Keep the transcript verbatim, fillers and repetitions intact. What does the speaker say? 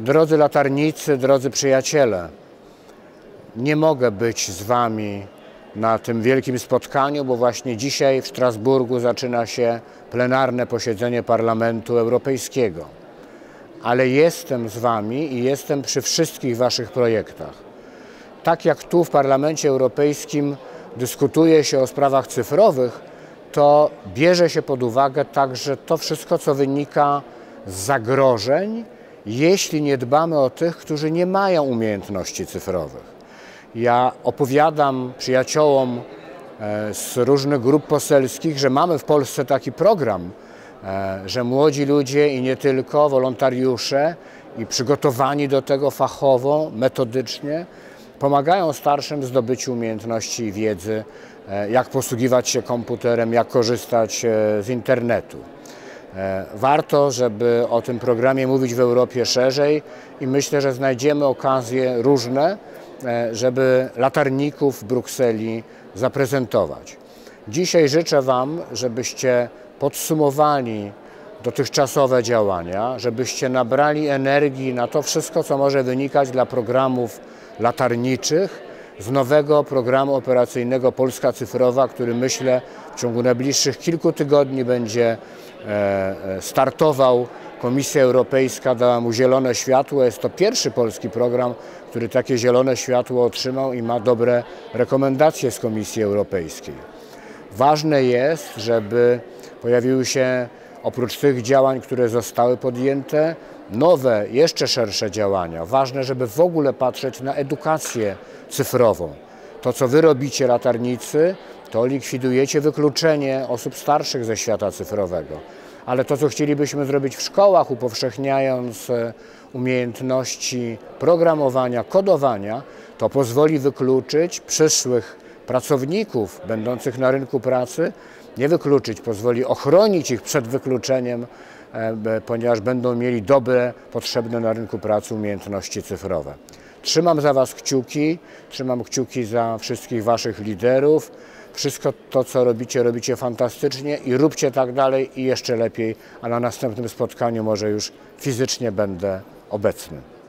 Drodzy latarnicy, drodzy przyjaciele, nie mogę być z Wami na tym wielkim spotkaniu, bo właśnie dzisiaj w Strasburgu zaczyna się plenarne posiedzenie Parlamentu Europejskiego. Ale jestem z Wami i jestem przy wszystkich Waszych projektach. Tak jak tu w Parlamencie Europejskim dyskutuje się o sprawach cyfrowych, to bierze się pod uwagę także to wszystko, co wynika z zagrożeń, jeśli nie dbamy o tych, którzy nie mają umiejętności cyfrowych. Ja opowiadam przyjaciołom z różnych grup poselskich, że mamy w Polsce taki program, że młodzi ludzie i nie tylko, wolontariusze i przygotowani do tego fachowo, metodycznie, pomagają starszym w zdobyciu umiejętności i wiedzy, jak posługiwać się komputerem, jak korzystać z internetu. Warto, żeby o tym programie mówić w Europie szerzej i myślę, że znajdziemy okazje różne, żeby latarników w Brukseli zaprezentować. Dzisiaj życzę Wam, żebyście podsumowali dotychczasowe działania, żebyście nabrali energii na to wszystko, co może wynikać dla programów latarniczych z nowego programu operacyjnego Polska Cyfrowa, który myślę w ciągu najbliższych kilku tygodni będzie startował. Komisja Europejska dała mu zielone światło. Jest to pierwszy polski program, który takie zielone światło otrzymał i ma dobre rekomendacje z Komisji Europejskiej. Ważne jest, żeby pojawiły się oprócz tych działań, które zostały podjęte, nowe, jeszcze szersze działania. Ważne, żeby w ogóle patrzeć na edukację cyfrową. To, co Wy robicie, latarnicy, to likwidujecie wykluczenie osób starszych ze świata cyfrowego. Ale to, co chcielibyśmy zrobić w szkołach, upowszechniając umiejętności programowania, kodowania, to pozwoli wykluczyć przyszłych pracowników będących na rynku pracy, nie wykluczyć, pozwoli ochronić ich przed wykluczeniem, ponieważ będą mieli dobre, potrzebne na rynku pracy umiejętności cyfrowe. Trzymam za Was kciuki, trzymam kciuki za wszystkich Waszych liderów. Wszystko to, co robicie, robicie fantastycznie i róbcie tak dalej i jeszcze lepiej, a na następnym spotkaniu może już fizycznie będę obecny.